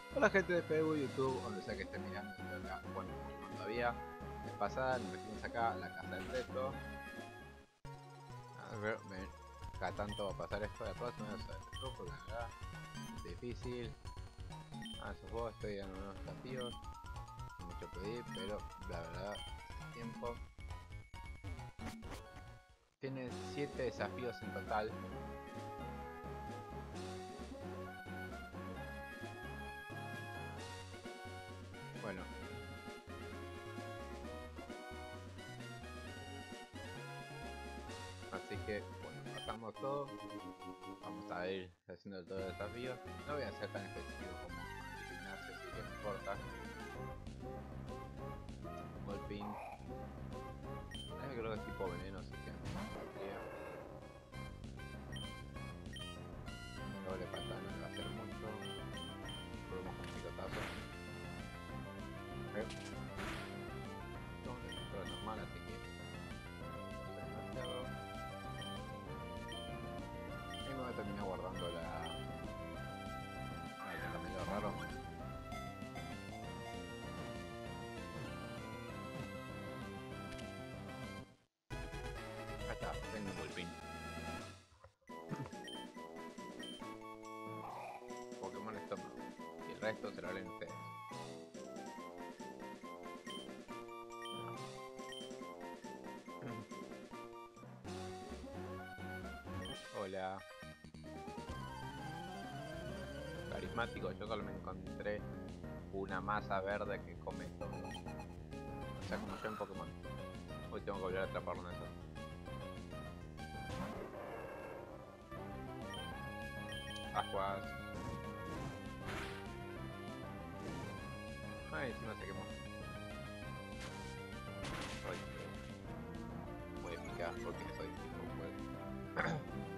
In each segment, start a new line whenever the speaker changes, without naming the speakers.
Hola gente de Facebook, YouTube, donde sea que estén mirando esto acá. Bueno, como todavía es pasada, nos metimos acá a la casa del reto. A ver, cada tanto va a pasar esto de próxima, o sea, el truco, la verdad, es difícil. Sos vos, estoy en unos desafíos, no mucho pedir, pero la verdad, tiempo. Tiene 7 desafíos en total. Bueno, así que, bueno, pasamos todo. Vamos a ir haciendo todos los desafíos. No voy a ser tan específico como el gimnasio, así que no importa. Golping. Creo que es tipo veneno, así que podría. Doble patada no le va a hacer mucho. Probemos con picotazo. Doble control normal, así que no es demasiado. Y me voy a terminar guardando la. Ah, el caramelo raro. Acá está, tengo un golpín. Pokémon estómago. Y el resto se lo leen ustedes. Hola. Carismático, yo solo me encontré una masa verde que come todo. O sea, como yo en Pokémon. Hoy tengo que volver a atraparlo en eso. Aguas. Ay, encima se quemó. Ay, voy a picar porque soy tipo pues.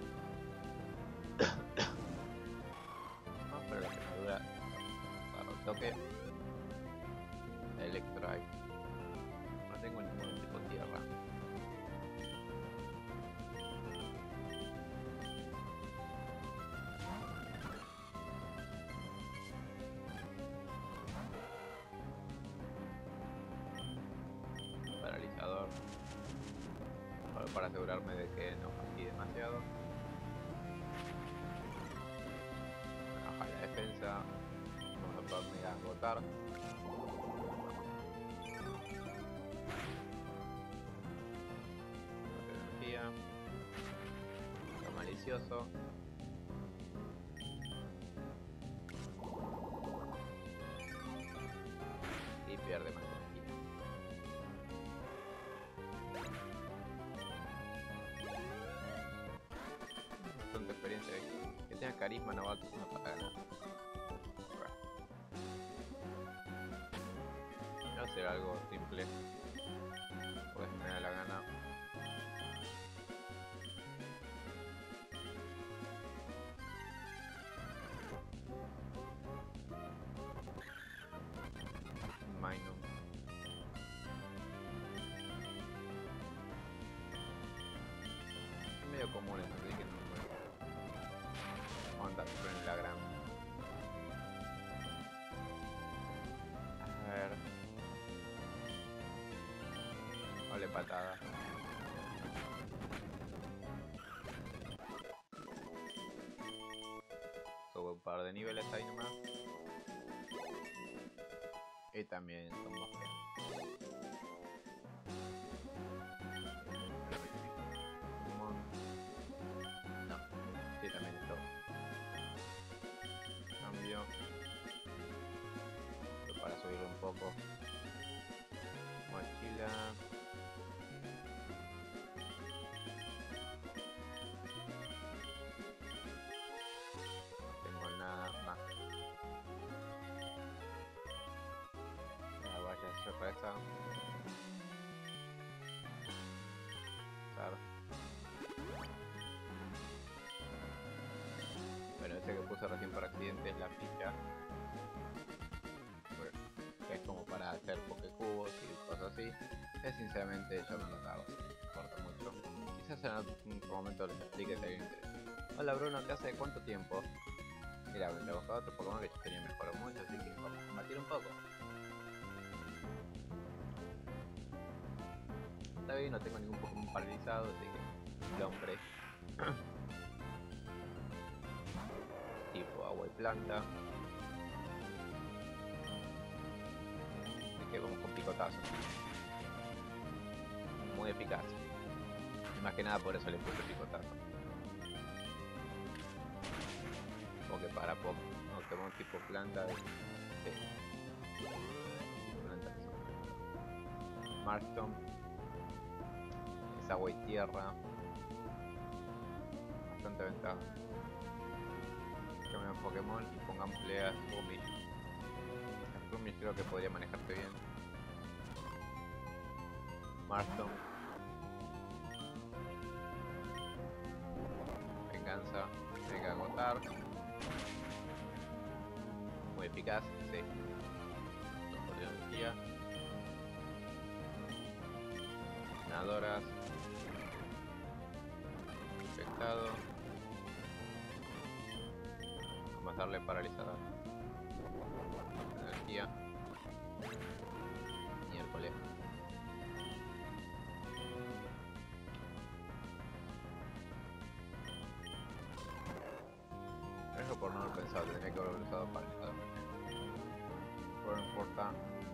No, pero la quemadura para el toque. Electrike. No tengo ningún tipo de tierra. Paralizador. Solo para asegurarme de que no fastidie demasiado. Baja la defensa. Vamos a poder agotar. Energía. Lo malicioso. Y pierde más energía. Bastante experiencia ahí. Que tenga carisma no va a ganar. Voy a hacer algo simple. Porque me da la gana. Minum. Son medio comunes, así que no me muero. Vamos a andar en la gran. A ver. Doble patada. Sube un par de niveles ahí nomás. Y también son mosqueas. No, sí, también esto. Cambio. Esto para subirlo un poco. Mochila. No tengo nada más. La valla de sorpresa. Usar. Bueno, ese que puse recién por accidente es la ficha. Que es como para hacer pokecubos y cosas así. Que sinceramente yo no lo hago. Corta mucho. Quizás en otro momento les explique si alguien interesa. Hola Bruno, ¿qué hace? ¿Cuánto tiempo? Mira, pelea contra otro Pokémon que yo tenía mejor mucho, así que vamos a combatir un poco. Está bien, no tengo ningún Pokémon paralizado, así que el hombre tipo agua y planta. Así que vamos con picotazo. Muy eficaz. Más que nada por eso le puse picotazo. Porque para Pokémon tipo planta, sí. Planta. Markstone es agua y tierra. Bastante ventaja. Cambiamos Pokémon y pongámosle a Rumish. Rumish creo que podría manejarse bien. Markstone. Venganza. Tiene que agotar. Muy eficaz, sí. Por energía. Ganadoras. Infectado. Vamos a darle paralizador. Energía. Miércoles. Eso por no haber pensado, tendría que haber usado paralizador. Pero no importa.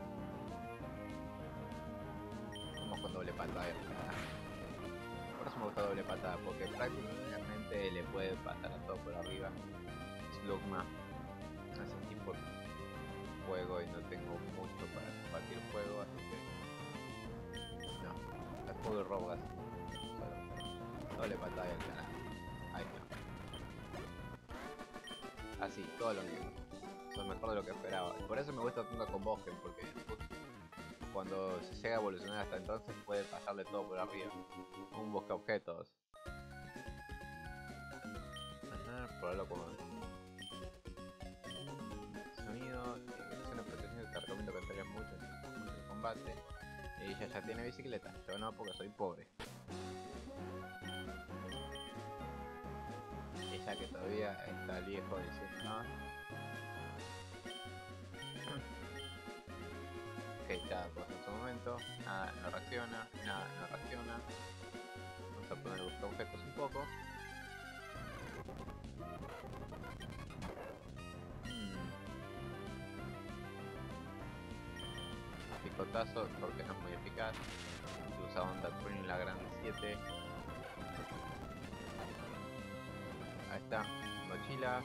Vamos con doble patada. Por eso me gusta doble patada, porque prácticamente le puede pasar a todo por arriba. Slugma hace tipo fuego y no tengo mucho para combatir fuego, así que no, es fuego y rogas. Doble patada y al canal. Ahí está. Así, todo lo mismo. Eso es mejor de lo que esperaba. Y por eso me gusta tanto con Bosque, porque cuando se llega a evolucionar hasta entonces puede pasarle todo por arriba. Un busca objetos. Probarlo como sonido, es una protección que te recomiendo que entregues mucho en el combate. Y ella ya tiene bicicleta, yo no porque soy pobre. Ella que todavía está viejo diciendo no. Ok, ya pues en su momento, nada no reacciona, nada no reacciona. Vamos a poner buscar objetos un poco. Picotazo porque no es muy eficaz. Se usa Onda Twin en la Gran 7. Ahí está, mochila.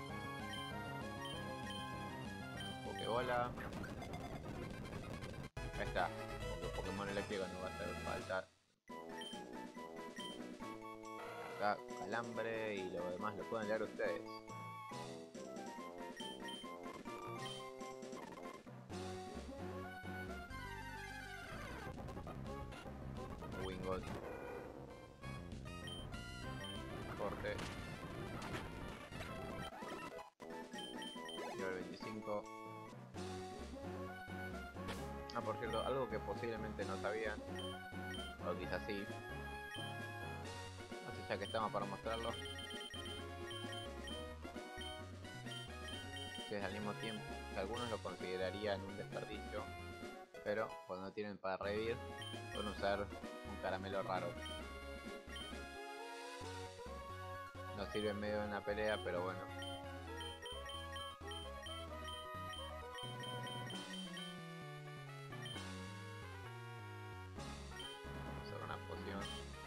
Pokebola. Ahí está, porque Pokémon eléctrico no va a hacer falta. Acá calambre y lo demás lo pueden leer ustedes. Wingot. Corte. Nivel 25. Ah, por cierto, algo que posiblemente no sabían, o quizás sí. Así ya que estamos para mostrarlo. Que al mismo tiempo, que algunos lo considerarían un desperdicio, pero cuando no tienen para revivir, pueden usar un caramelo raro. No sirve en medio de una pelea, pero bueno. Usar una poción.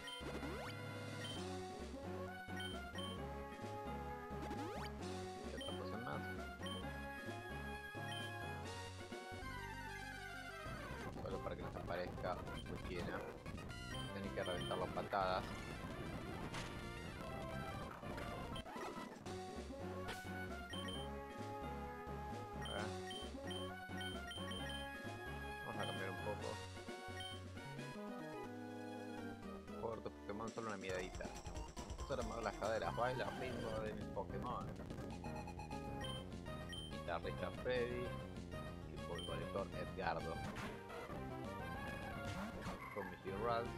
Y otra poción más. Solo para que nos aparezca muy llena. Tienen que reventar las patadas. Vamos a cambiar un poco. Corto Pokémon, solo una miradita. Solo mover las caderas, baila ritmo de mis Pokémon. Guitarrista Freddy. Y Polvolector Edgardo. Promissy Rals.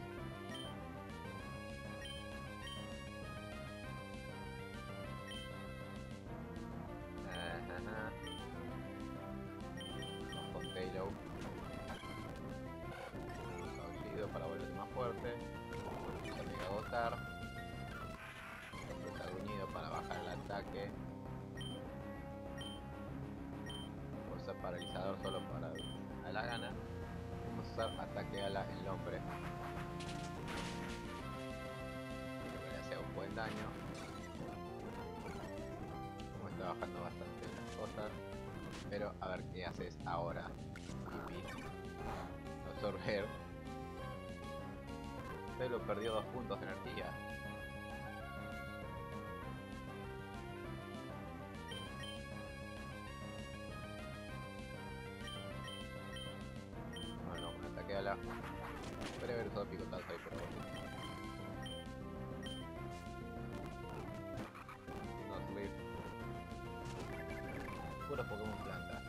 paralizador solo para a la gana. Vamos a usar ataque ala en el hombre. Que le hace un buen daño. Como está bajando bastante las cosas. Pero a ver qué haces ahora. Absorber. Pero perdió 2 puntos de energía. Bueno, un ataque a la... Podría haber usado picotazo ahí, pero bueno. No sleep. Puro Pokémon planta.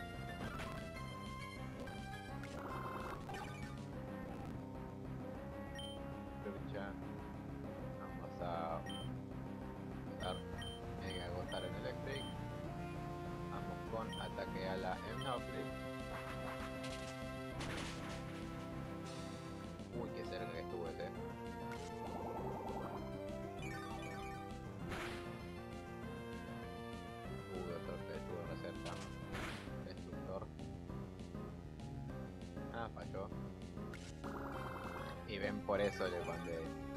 Lucha. Vamos a usar Mega Agotar en Electric. Vamos con ataque a la Emnoflip. Uy, qué cerca que estuvo ese. Otro que estuvo re cerca. Destructor. Ah, falló. Y ven, por eso le mandé.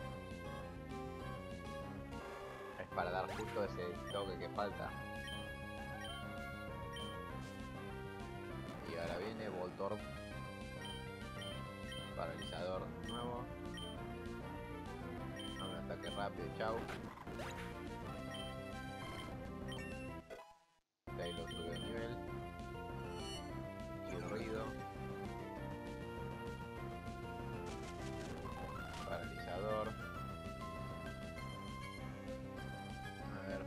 Es para dar justo ese toque que falta. Y ahora viene Voltorb. Paralizador nuevo. Un ataque rápido, chau. Taylor sube de nivel. Chirrido. Paralizador. A ver.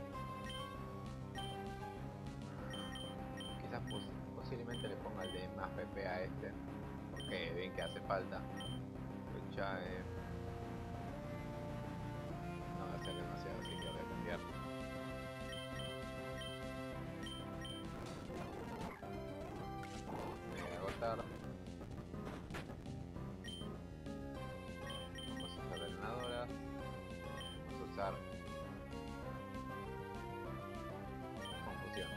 Quizás posiblemente le ponga el de más PP a este. Porque ven que hace falta. Lucha no va a ser demasiado, así que voy a cambiar. Voy a agotar. Vamos a usar drenadoras. Vamos a usar confusión.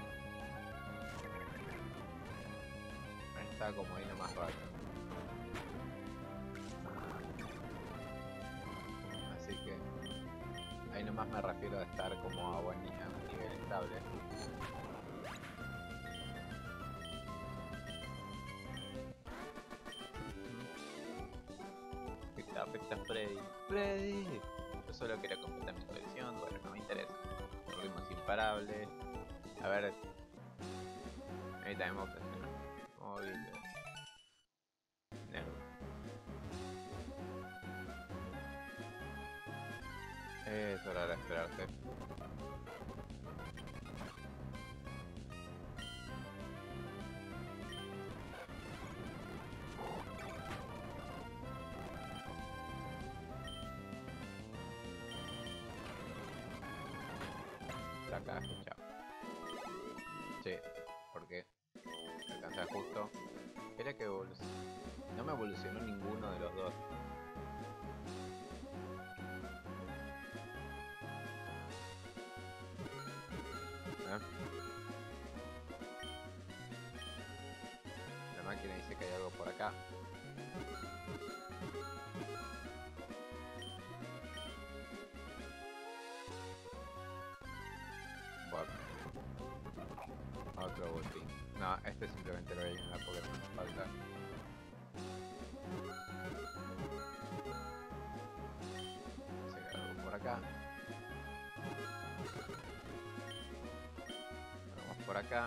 Está como ahí nomás rápido. Así que ahí nomás me refiero a estar como a buen nivel estable. Afecta a Freddy. ¡Freddy! Yo solo quería completar mi colección. Bueno, no me interesa. Ritmos imparables. A ver. Ahí tenemos móvil. Negro. Eso era de esperarse. Acá, chao. Sí, porque alcanza justo. Quería que evolucione. No me evolucionó ninguno de los dos. La máquina dice que hay algo por acá. Bueno. Otro ulti. No, este simplemente lo voy a ignorar porque no me falta. Se queda algo por acá. Vamos por acá.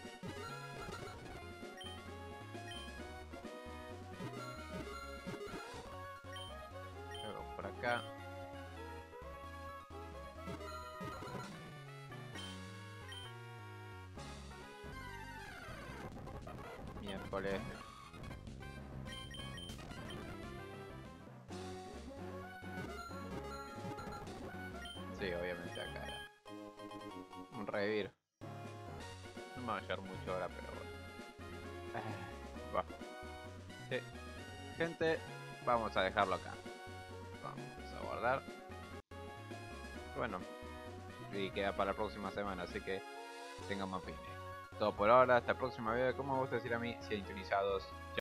Vamos por acá. Miércoles. Sí, obviamente acá era un revivir. No me va a llevar mucho ahora, pero bueno. Va. Sí. Gente, vamos a dejarlo acá. Vamos a guardar. Bueno, y queda para la próxima semana, así que tengan más fines. todo por ahora. Hasta el próximo video. Como me gusta decir a mí, sintonizados.